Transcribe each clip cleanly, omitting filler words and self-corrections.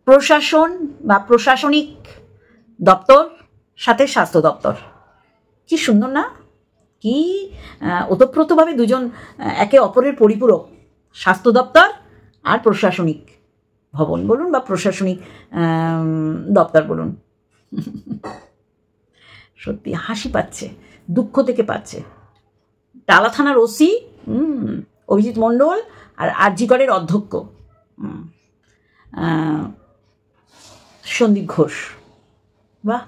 প্রশাসন বা প্রশাসনিক দপ্তর সাথে স্বাস্থ্য দপ্তর, কি সুন্দর না? কি ওতপ্রোতভাবে দুজন একে অপরের পরিপূরক, স্বাস্থ্য দপ্তর আর প্রশাসনিক ভবন বলুন বা প্রশাসনিক দপ্তর বলুন। সত্যি হাসি পাচ্ছে, দুঃখ থেকে পাচ্ছে। টালা থানার ওসি অভিজিৎ মণ্ডল আর আরজিকরের অধ্যক্ষ সন্দীপ ঘোষ। বাহ,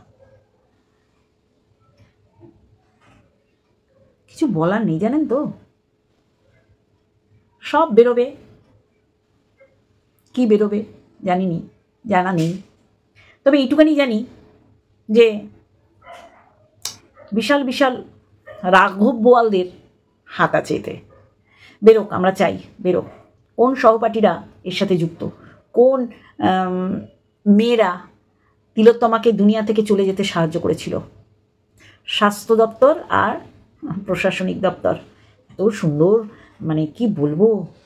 কিছু বলার নেই জানেন তো, সব বেরোবে। কি বেরোবে জানিনি, জানা নেই, তবে এইটুখানি জানি যে বিশাল বিশাল রাঘব বোয়ালদের হাত আছে এতে। বেরোক, আমরা চাই বেরোক। কোন সহপাঠীরা এর সাথে যুক্ত, কোন মেয়েরা তিলোত্তমাকে দুনিয়া থেকে চলে যেতে সাহায্য করেছিল। স্বাস্থ্য দপ্তর আর প্রশাসনিক দপ্তর, এত সুন্দর, মানে কি বলবো,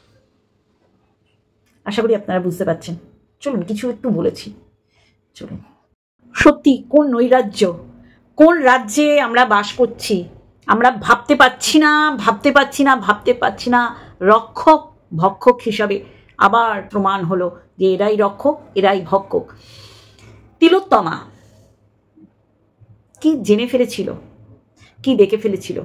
আশা করি আপনারা বুঝতে পারছেন। চলুন কিছু একটু বলেছি, চলুন। সত্যি কোন নৈরাজ্য, কোন রাজ্যে আমরা বাস করছি আমরা ভাবতে পারছি না, ভাবতে পারছি না, ভাবতে পারছি না। রক্ষক ভক্ষক হিসাবে আবার প্রমাণ হলো যে এরাই রক্ষক, এরাই ভক্ষক। তিলোত্তমা কি জেনে ফেলেছিল, কি দেখে ফেলেছিল,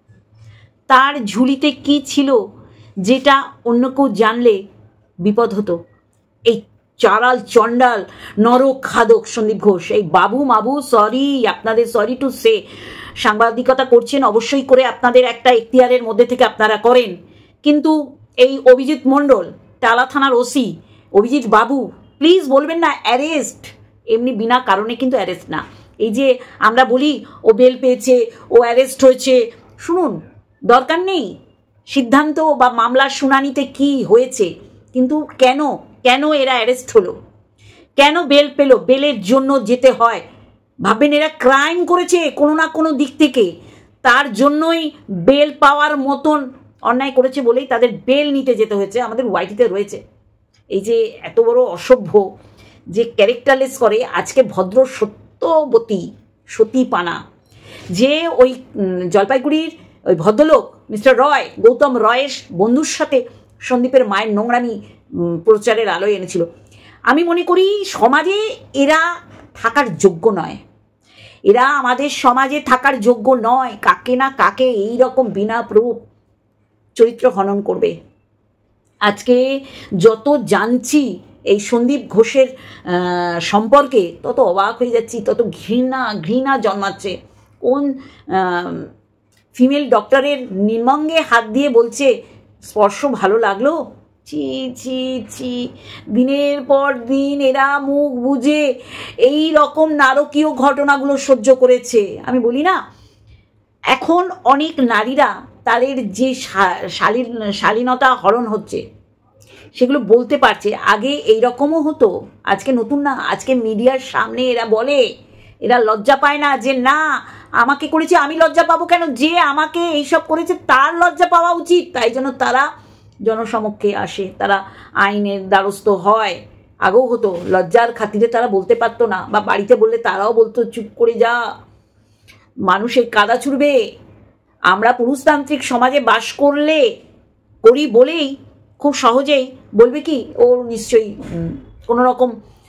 তার ঝুলিতে কি ছিল যেটা অন্য কেউ জানলে বিপদ হতো। এই চারাল চণ্ডাল নরক খাদক সন্দীপ ঘোষ, এই বাবু মাবু, সরি আপনাদের, সরি টু সে, সাংবাদিকতা করছেন অবশ্যই করে আপনাদের একটা এখতিয়ারের মধ্যে থেকে আপনারা করেন, কিন্তু এই অভিজিৎ মণ্ডল, টালা থানার ওসি অভিজিৎ বাবু, প্লিজ বলবেন না অ্যারেস্ট, এমনি বিনা কারণে কিন্তু অ্যারেস্ট না। এই যে আমরা বলি ও বেল পেয়েছে, ও অ্যারেস্ট হয়েছে, শুনুন দরকার নেই সিদ্ধান্ত বা মামলার শুনানিতে কি হয়েছে, কিন্তু কেন কেন এরা অ্যারেস্ট হলো, কেন বেল পেল, বেলের জন্য যেতে হয়। ভাববেন এরা ক্রাইম করেছে কোনো না কোনো দিক থেকে, তার জন্যই বেল পাওয়ার মতন অন্যায় করেছে বলেই তাদের বেল নিতে যেতে হয়েছে। আমাদের ওয়াইটিতে রয়েছে এই যে এত বড় অসভ্য যে ক্যারেক্টারলেস করে, আজকে ভদ্র সত্যবতী সতীপানা, যে ওই জলপাইগুড়ির ওই ভদ্রলোক মিস্টার রয়, গৌতম রয়ের বন্ধুর সাথে সন্দীপের মায়ের নোংরামি প্রচারের আলোয় এনেছিল। আমি মনে করি সমাজে এরা থাকার যোগ্য নয়, এরা আমাদের সমাজে থাকার যোগ্য নয়। কাকে না কাকে এই রকম বিনা প্রুফ চরিত্র হনন করবে। আজকে যত জানছি এই সন্দীপ ঘোষের সম্পর্কে, তত অবাক হয়ে যাচ্ছি, তত ঘৃণা ঘৃণা জন্মাচ্ছে। কোন ফিমেল ডক্টরের নির্মঙ্গে হাত দিয়ে বলছে স্পর্শ ভালো লাগলো, ছি ছি ছি। দিনের পর দিন এরা মুখ বুজে এই রকম নারকীয় ঘটনাগুলো সহ্য করেছে। আমি বলি না, এখন অনেক নারীরা তাদের যে শালীনতা হরণ হচ্ছে সেগুলো বলতে পারছে। আগে এই রকমও হতো, আজকে নতুন না, আজকে মিডিয়ার সামনে এরা বলে, এরা লজ্জা পায় না যে না আমাকে করেছে আমি লজ্জা পাবো কেন, যে আমাকে এইসব করেছে তার লজ্জা পাওয়া উচিত। তাই জন্য তারা জনসমক্ষে আসে, তারা আইনের দ্বারস্থ হয়। আগেও হতো, লজ্জার খাতিরে তারা বলতে পারতো না, বা বাড়িতে বললে তারাও বলতো চুপ করে যা, মানুষের কাদা ছুড়বে। আমরা পুরুষতান্ত্রিক সমাজে বাস করি বলেই খুব সহজেই বলবে কি ও নিশ্চয়ই কোনো রকম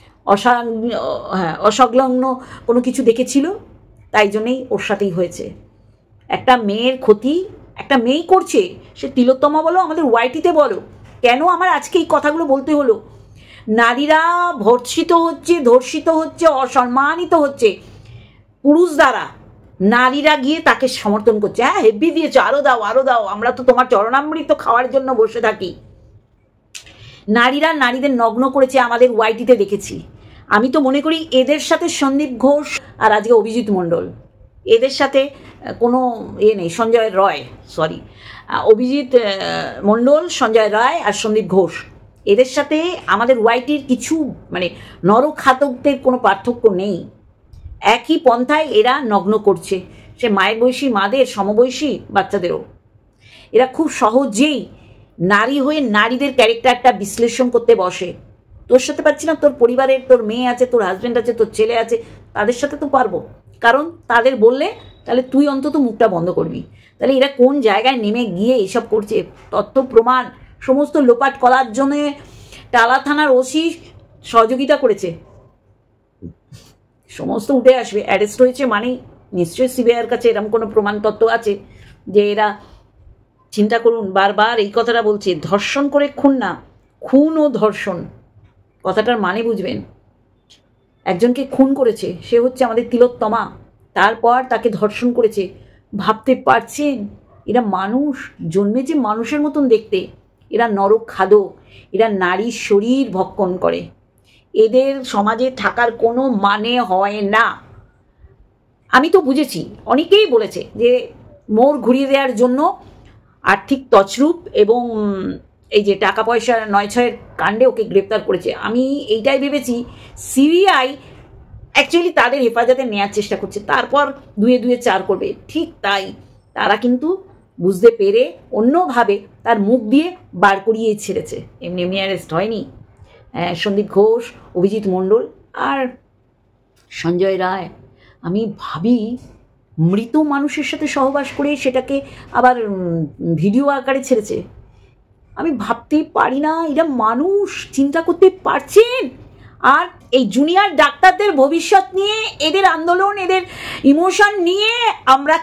অসংলগ্ন কোনো কিছু দেখেছিল, তাই জন্যেই ওর সাথেই হয়েছে। একটা মেয়ের ক্ষতি একটা মেয়েই করছে, সে তিলোত্তমা বলো, আমাদের ওয়াইটিতে বলো। কেন আমার আজকে এই কথাগুলো বলতে হলো? নারীরা ভর্ষিত হচ্ছে, ধর্ষিত হচ্ছে, অসম্মানিত হচ্ছে পুরুষ দ্বারা, নারীরা গিয়ে তাকে সমর্থন করছে। হ্যাঁ হেব্বি দিয়েছো, আরো দাও আরো দাও, আমরা তো তোমার চরণামৃত খাওয়ার জন্য বসে থাকি। নারীরা নারীদের নগ্ন করেছে, আমাদের ওয়াইটিতে দেখেছি। আমি তো মনে করি এদের সাথে সন্দীপ ঘোষ আর আজকে অভিজিৎ মণ্ডল, এদের সাথে কোনো নেই। সঞ্জয় রয়, সরি, অভিজিৎ মণ্ডল, সঞ্জয় রায় আর সন্দীপ ঘোষ, এদের সাথে আমাদের ওয়াইটির কিছু মানে নরখাতকদের কোনো পার্থক্য নেই। একই পন্থায় এরা নগ্ন করছে, সে মায়ের বয়সী মাদের, সমবয়সী বাচ্চাদেরও। এরা খুব সহজেই নারী হয়ে নারীদের ক্যারেক্টারটা বিশ্লেষণ করতে বসে। তোর সাথে পারছি না, তোর পরিবারের, তোর মেয়ে আছে, তোর হাজব্যান্ড আছে, তোর ছেলে আছে, তাদের সাথে তো পারবো। কারণ তাদের বললে তাহলে তুই অন্তত মুখটা বন্ধ করবি। তাহলে এরা কোন জায়গায় নেমে গিয়ে এইসব করছে, তথ্য প্রমাণ সমস্ত লোপাট করার জন্যে টালা থানার ওসি সহযোগিতা করেছে, সমস্ত উঠে আসবে। অ্যারেস্ট হয়েছে মানেই নিশ্চয়ই সিবিআইয়ের কাছে এরকম কোনো প্রমাণ তত্ত্ব আছে যে এরা, চিন্তা করুন, বারবার এই কথাটা বলছে, ধর্ষণ করে খুন না, খুন ও ধর্ষণ কথাটার মানে বুঝবেন। একজনকে খুন করেছে, সে হচ্ছে আমাদের তিলোত্তমা, তারপর তাকে ধর্ষণ করেছে। ভাবতে পারছেন এরা মানুষ, জন্মেছে মানুষের মতন দেখতে, এরা নরক খাদক, এরা নারীর শরীর ভক্ষণ করে, এদের সমাজে থাকার কোনো মানে হয় না। আমি তো বুঝেছি, অনেকেই বলেছে যে মোড় ঘুরিয়ে দেওয়ার জন্য আর্থিক তছরূপ এবং এই যে টাকা পয়সা নয় ছয়ের কাণ্ডে ওকে গ্রেপ্তার করেছে। আমি এইটাই ভেবেছি সিবিআই অ্যাকচুয়ালি তাদের হেফাজতে নেওয়ার চেষ্টা করছে, তারপর দুয়ে দুয়ে চার করবে। ঠিক তাই, তারা কিন্তু বুঝতে পেরে অন্যভাবে তার মুখ দিয়ে বার করিয়ে ছেড়েছে, এমনি এমনি অ্যারেস্ট হয়নি। সন্দীপ ঘোষ, অভিজিৎ মণ্ডল আর সঞ্জয় রায়। আমি ভাবি মৃত মানুষের সাথে সহবাস করে সেটাকে আবার ভিডিও আকারে ছেড়েছে। আমি ভাবতেই পারি না এরা মানুষ, চিন্তা করতে পারছেন? আর এই জুনিয়র ডাক্তারদের ভবিষ্যৎ নিয়ে, এদের আন্দোলন, এদের ইমোশন নিয়ে আমরা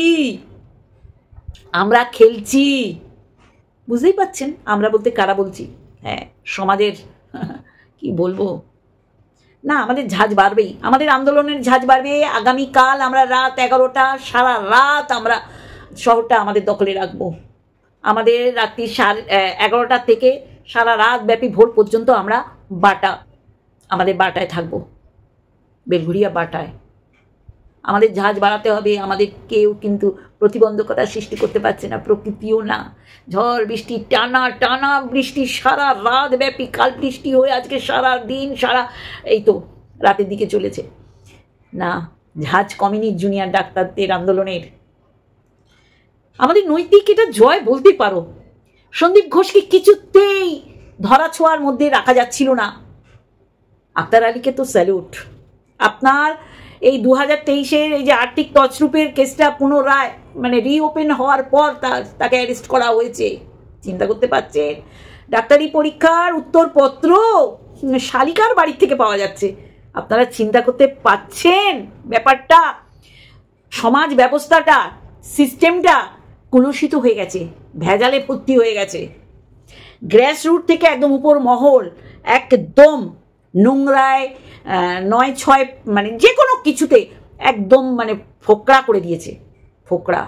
খেলছি। বুঝতেই পাচ্ছেন আমরা বলতে কারা বলছি? হ্যাঁ, সমাজের কি বলবো না, আমাদের ঝাঁজ বাড়বেই, আমাদের আন্দোলনের ঝাঁজ বাড়বে। আগামীকাল আমরা রাত 11টা, সারা রাত আমরা শহরটা আমাদের দখলে রাখবো। আমাদের রাত্রি 11টা থেকে সারা রাত ব্যাপী ভোর পর্যন্ত আমরা আমাদের বাটায় থাকবো, বেলঘুরিয়া বাটায়। আমাদের ঝাঁজ বাড়াতে হবে। আমাদের কেউ কিন্তু প্রতিবন্ধকতার সৃষ্টি করতে পারছে না, প্রকৃতিও না। ঝড় বৃষ্টি, টানা বৃষ্টি সারা রাত ব্যাপী, কাল বৃষ্টি হয়ে আজকে সারা দিন, সারা এই তো রাতের দিকে চলেছে না। ঝাঁজ কমেনি জুনিয়র ডাক্তারদের আন্দোলনের। আমাদের নৈতিক এটা জয় বলতে পারো। সন্দীপ ঘোষকে কিছুতেই ধরা ছোঁয়ার মধ্যে রাখা যাচ্ছিল না। আক্তার আলীকে তো স্যালুট। আপনার এই 2023-এর এই যে আর্থিক তছরূপের কেসটা পুনরায় রিওপেন হওয়ার পর তাকে অ্যারেস্ট করা হয়েছে। চিন্তা করতে পারছেন? ডাক্তারি পরীক্ষার উত্তরপত্র শালিকার বাড়ির থেকে পাওয়া যাচ্ছে। আপনারা চিন্তা করতে পারছেন ব্যাপারটা? সমাজ ব্যবস্থাটা, সিস্টেমটা কলুষিত হয়ে গেছে, ভেজালে ভর্তি হয়ে গেছে। গ্রাস রুট থেকে একদম উপর মহল একদম নোংরায়, 9-6 যে কোনো কিছুতে একদম ফোকরা করে দিয়েছে, ফোকরা।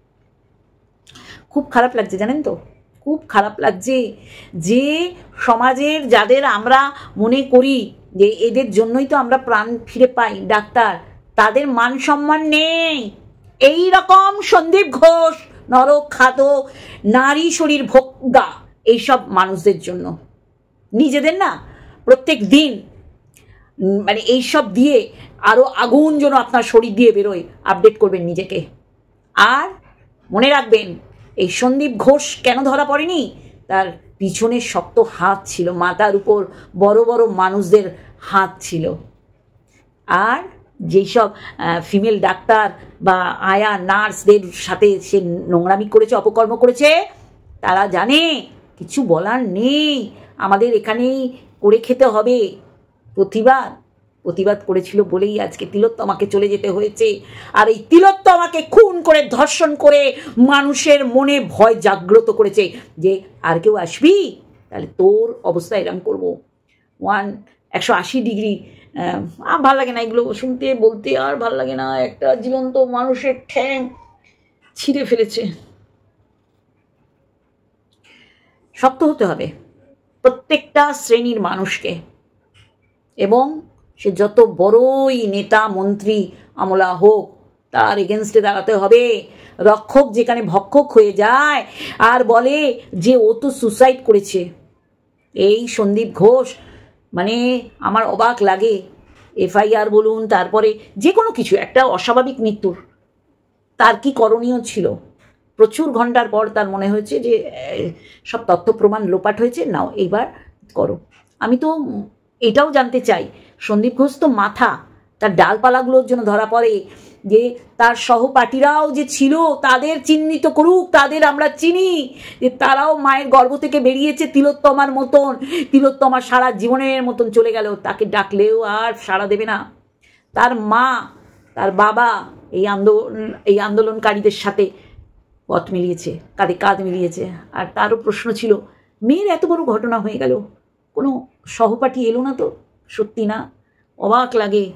খুব খারাপ লাগছে, জানেন তো, খুব খারাপ লাগছে যে সমাজের যাদের আমরা মনে করি যে এদের জন্যই তো আমরা প্রাণ ফিরে পাই ডাক্তার, তাদের মান সম্মান নেই। এই রকম সন্দীপ ঘোষ, নরক খাদক, নারী শরীর ভোগা এইসব মানুষদের জন্য নিজেদের না প্রত্যেক দিন এইসব দিয়ে আরো আগুন যেন আপনার শরীর দিয়ে বেরোয়, আপডেট করবেন নিজেকে। আর মনে রাখবেন, এই সন্দীপ ঘোষ কেন ধরা পড়েনি? তার পিছনে শক্ত হাত ছিল, মাথার উপর বড় বড় মানুষদের হাত ছিল। আর যেসব ফিমেল ডাক্তার বা আয়া নার্সদের সাথে সে নোংরামি করেছে, অপকর্ম করেছে, তারা জানে কিছু বলার নেই, আমাদের এখানেই করে খেতে হবে। প্রতিবাদ করেছিল বলেই আজকে তিলোত্তমাকে চলে যেতে হয়েছে। আর এই তিলোত্তমাকে খুন করে, ধর্ষণ করে মানুষের মনে ভয় জাগ্রত করেছে যে আর কেউ আসবি তাহলে তোর অবস্থা এরম করবো। 180 ডিগ্রি। ভাল লাগে না এগুলো শুনতে, বলতে আর ভাল লাগে না। একটা জীবন্ত মানুষের ঠ্যাং ছিঁড়ে ফেলেছে। শক্ত হতে হবে প্রত্যেকটা শ্রেণীর মানুষকে, এবং সে যত বড়ই নেতা মন্ত্রী আমলা হোক, তার এগেনস্টে দাঁড়াতে হবে। রক্ষক যেখানে ভক্ষক হয়ে যায় আর বলে যে ও তো সুসাইড করেছে। এই সন্দীপ ঘোষ আমার অবাক লাগে। এফআইআর বলুন, তারপরে যে কোনো কিছু, একটা অস্বাভাবিক মৃত্যুর তার কি করণীয় ছিল? প্রচুর ঘন্টার পর তার মনে হয়েছে যে সব তথ্য প্রমাণ লোপাট হয়েছে, নাও এইবার করো। আমি তো এটাও জানতে চাই, সন্দীপ ঘোষ তো মাথা, তার ডালপালাগুলোর জন্য ধরা পড়ে, যে তার সহপাঠীরাও যে ছিল তাদের চিহ্নিত করুক, তাদের আমরা চিনি, যে তারাও মায়ের গর্ভ থেকে বেরিয়েছে তিলোত্তমার মতন। তিলোত্তমা সারা জীবনের মতন চলে গেল, তাকে ডাকলেও আর সাড়া দেবে না। তার মা, তার বাবা এই আন্দোলনকারীদের সাথে পথ মিলিয়েছে, কাঁধে কাঁধ মিলিয়েছে। আর তারও প্রশ্ন ছিল, মেয়ের এত বড় ঘটনা হয়ে গেল, কোনো সহপাঠী এলো না তো? সত্যি না, অবাক লাগে।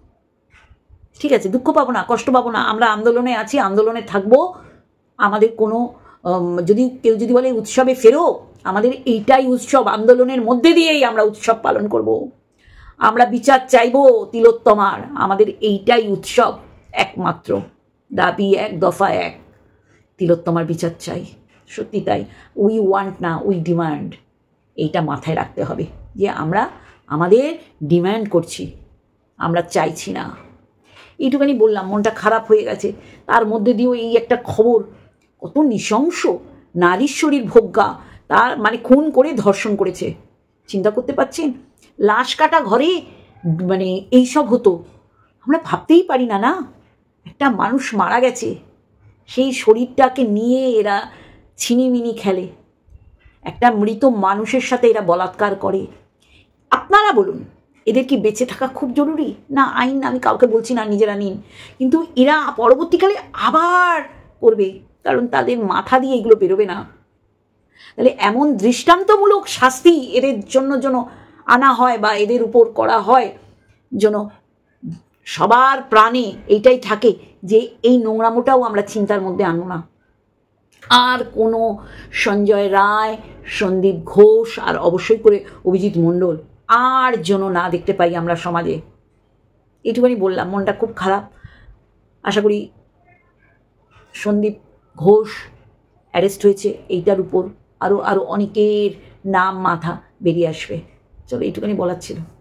ঠিক আছে, দুঃখ পাবো না, কষ্ট পাবো না, আমরা আন্দোলনে আছি, আন্দোলনে থাকবো। আমাদের কোনো কেউ যদি বলে উৎসবে ফেরো, আমাদের এইটাই উৎসব, আন্দোলনের মধ্যে দিয়েই আমরা উৎসব পালন করব। আমরা বিচার চাইবো তিলোত্তমার, আমাদের এইটাই উৎসব, একমাত্র দাবি এক, দফা এক, তিলোত্তমার বিচার চাই। সত্যি তাই, উই ওয়ান্ট না, উই ডিমান্ড। এইটা মাথায় রাখতে হবে যে আমরা আমাদের ডিম্যান্ড করছি, আমরা চাইছি না। এইটুখানি বললাম, মনটা খারাপ হয়ে গেছে। তার মধ্যে দিয়েও এই একটা খবর, কত নৃশংস, নারীশ্বরীর ভোগ্যা, তার মানে খুন করে ধর্ষণ করেছে। চিন্তা করতে পারছেন? লাশ কাটা ঘরে মানে এইসব হতো, আমরা ভাবতেই পারি না। না, একটা মানুষ মারা গেছে, সেই শরীরটাকে নিয়ে এরা ছিনিমিনি খেলে, একটা মৃত মানুষের সাথে এরা বলাৎকার করে। আপনারা বলুন, এদের কি বেঁচে থাকা খুব জরুরি? না, আইন আমি কাউকে বলছি না, নিজেরা নিন, কিন্তু এরা পরবর্তীকালে আবার করবে, কারণ তাদের মাথা দিয়ে এগুলো বেরোবে না। তাহলে এমন দৃষ্টান্তমূলক শাস্তি এদের জন্য যেন আনা হয় বা এদের উপর করা হয়, যেন সবার প্রাণে এইটাই থাকে যে এই নোংরামোটাও আমরা চিন্তার মধ্যে আনবো না। আর কোনো সঞ্জয় রায়, সন্দীপ ঘোষ আর অবশ্যই করে অভিজিৎ মণ্ডল আর যেন না দেখতে পাই আমরা সমাজে। এইটুকুনি বললাম, মনটা খুব খারাপ। আশা করি সন্দীপ ঘোষ অ্যারেস্ট হয়েছে, এইটার উপর আরও অনেকের নাম মাথা বেরিয়ে আসবে। চলো, এইটুকুনি বলার ছিল।